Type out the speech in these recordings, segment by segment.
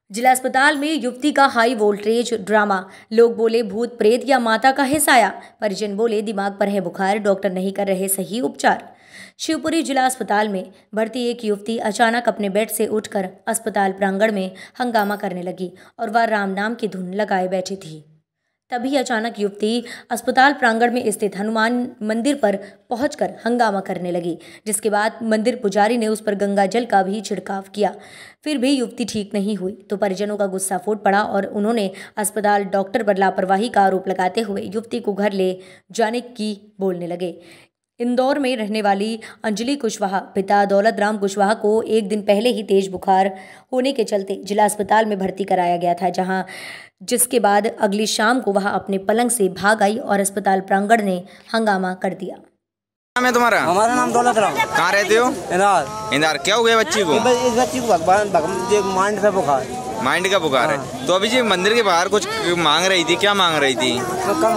जिला अस्पताल में युवती का हाई वोल्टेज ड्रामा। लोग बोले भूत प्रेत या माता का हिस्सा आया। परिजन बोले दिमाग पर है बुखार, डॉक्टर नहीं कर रहे सही उपचार। शिवपुरी जिला अस्पताल में भर्ती एक युवती अचानक अपने बेड से उठकर अस्पताल प्रांगण में हंगामा करने लगी और वह राम नाम की धुन लगाए बैठी थी। तभी अचानक युवती अस्पताल प्रांगण में स्थित हनुमान मंदिर पर पहुंचकर हंगामा करने लगी, जिसके बाद मंदिर पुजारी ने उस पर गंगा जल का भी छिड़काव किया। फिर भी युवती ठीक नहीं हुई तो परिजनों का गुस्सा फूट पड़ा और उन्होंने अस्पताल डॉक्टर पर लापरवाही का आरोप लगाते हुए युवती को घर ले जाने की बोलने लगे। इंदौर में रहने वाली अंजलि कुशवाहा पिता दौलत राम कुशवाहा को एक दिन पहले ही तेज बुखार होने के चलते जिला अस्पताल में भर्ती कराया गया था, जिसके बाद अगली शाम को वह अपने पलंग से भाग आई और अस्पताल प्रांगण ने हंगामा कर दिया। नाम है तुम्हारा? हमारा नाम दौलत राम। कहाँ रहते हो? इंदौर। इंदौर। क्या हो गया बच्ची को? इस बच्ची को माइंड का बुखार। माइंड का बुखार है। तो अभी जी मंदिर के बाहर कुछ मांग रही थी, क्या मांग रही थी? तो कम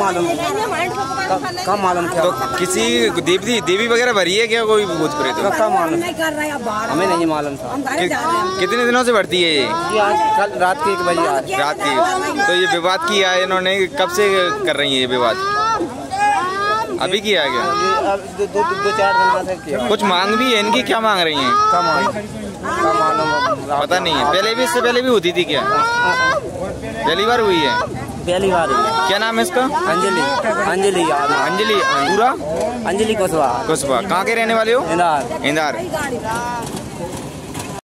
मालूम क्या? तो किसी देवी वगैरह भरी है क्या कोई भूत प्रेत? कम मालूम, हमें नहीं मालूम था। कितने दिनों से भर्ती है ये? कल रात के 1 बजे। रात की। तो ये विवाद किया है इन्होंने, कब से कर रही है ये विवाद? अभी किया गया? 2-4 दिन से किया। कुछ मांग भी है इनकी, क्या मांग रही है? कम मालूम, पता नहीं है। पहले भी, इससे पहले भी होती थी क्या? पहली बार हुई है? पहली बार। क्या नाम है इसका? अंजलि। अंजलि पूरा? अंजलि कुशवाहा। कहाँ के रहने वाले हो? इंदौर। इंदौर।